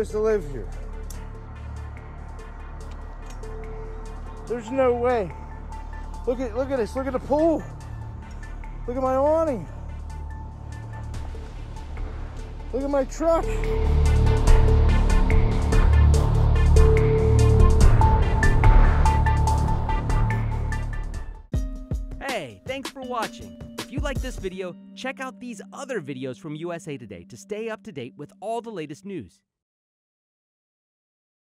supposed to live here? There's no way. Look at this. Look at the pool. Look at my awning. Look at my truck. Hey, thanks for watching. If you like this video, check out these other videos from USA Today to stay up to date with all the latest news.